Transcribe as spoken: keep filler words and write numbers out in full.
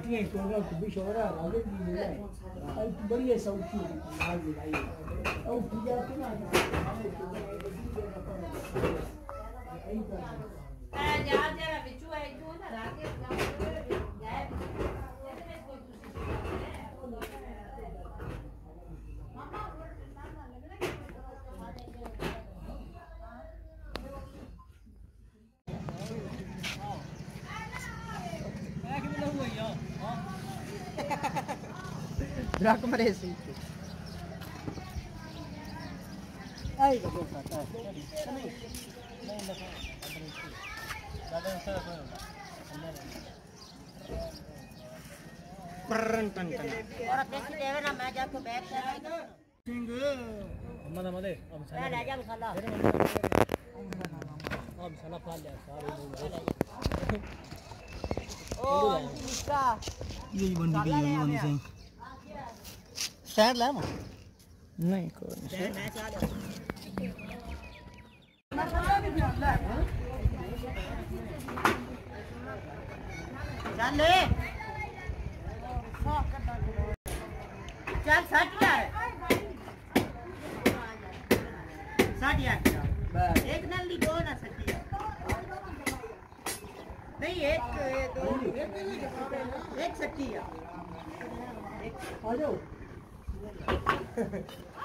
छुट्टियां छोड़ तू भी छोड़ रहा आगे भी ले ले अब तू बड़ी है सौखी मार ले भाई और पूजा के ना आ जा जरा बिचू है तू ना राके जाए इतने कोई दूसरी मामा ना लगना कि Drag meresi. Ay, kau kata. Kami. Lain dah. Ada yang saya pun. Pern pern pern. Orang pesi dewe na मैं जाके बैठ जाएगा Sing. mana mana deh om मैं ले जा मसाला om salah pala sorry ओ इसका ये बंदी गई है बंदी सिंह शायद लाया मैं नहीं कोई नहीं मैं चाल चल ले चल साठ क्या है साठ यार एक नली दो ना सकती नहीं एक दो एक सकती है आ जाओ